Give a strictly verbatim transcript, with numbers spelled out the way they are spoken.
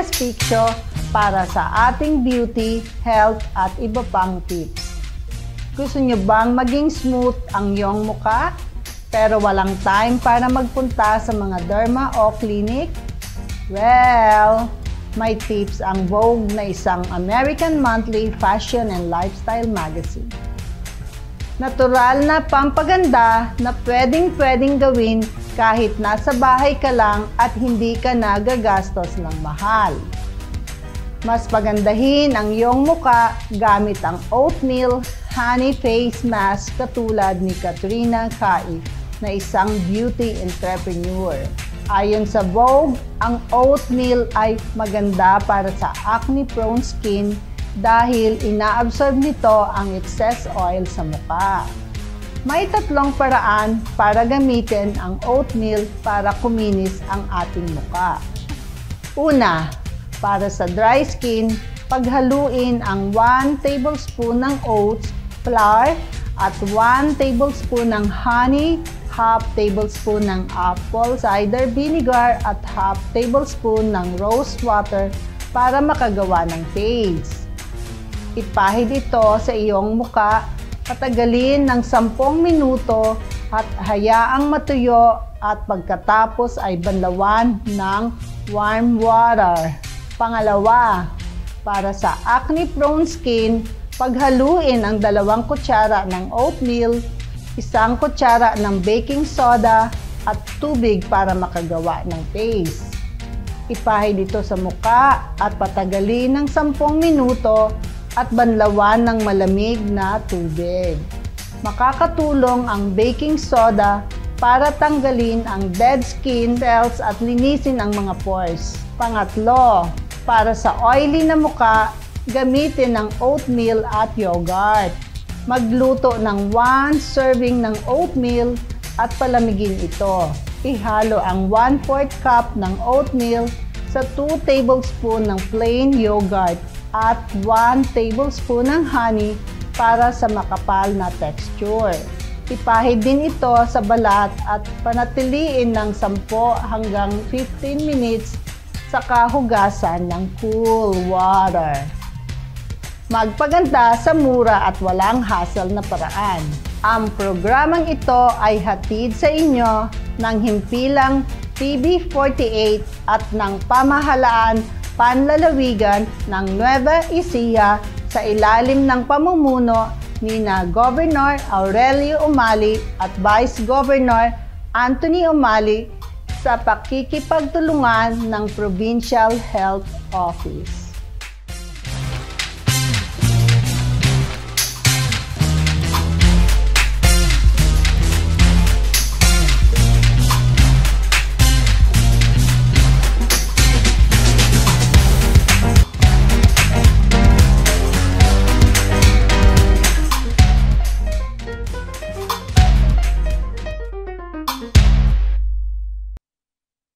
Marias Piccho para sa ating beauty, health at iba pang tips. Gusto nyo bang maging smooth ang iyong muka pero walang time para magpunta sa mga derma o clinic? Well, may tips ang Vogue na isang American monthly fashion and lifestyle magazine. Natural na pampaganda na pwedeng-pwedeng gawin kahit nasa bahay ka lang at hindi ka nagagastos ng mahal. Mas pagandahin ang iyong muka gamit ang oatmeal honey face mask katulad ni Katrina Kaif na isang beauty entrepreneur. Ayon sa Vogue, ang oatmeal ay maganda para sa acne-prone skin dahil inaabsorb nito ang excess oil sa muka. May tatlong paraan para gamitin ang oatmeal para kuminis ang ating muka. Una, para sa dry skin, paghaluin ang one tablespoon ng oats, flour, at one tablespoon ng honey, half tablespoon ng apple cider vinegar, at half tablespoon ng rose water para makagawa ng paste. Ipahid ito sa iyong muka, patagalin ng sampung minuto at hayaang matuyo at pagkatapos ay banlawan ng warm water. Pangalawa, para sa acne-prone skin, paghaluin ang dalawang kutsara ng oatmeal, isang kutsara ng baking soda at tubig para makagawa ng paste. Ipahid ito sa muka at patagalin ng sampung minuto at banlawan ng malamig na tubig. Makakatulong ang baking soda para tanggalin ang dead skin cells at linisin ang mga pores. Pangatlo, para sa oily na muka, gamitin ang oatmeal at yogurt. Magluto ng one serving ng oatmeal at palamigin ito. Ihalo ang one fourth cup ng oatmeal sa two tablespoon ng plain yogurt at one tablespoon ng honey para sa makapal na texture. Ipahid din ito sa balat at panatiliin ng ten hanggang fifteen minutes sa kahugasan ng cool water. Magpaganda sa mura at walang hassle na paraan. Ang programang ito ay hatid sa inyo ng himpilang T V forty-eight at ng pamahalaan panlalawigan ng Nueva Ecija sa ilalim ng pamumuno ni na Governor Aurelio Umali at Vice Governor Anthony Umali sa pakikipagtulungan ng Provincial Health Office.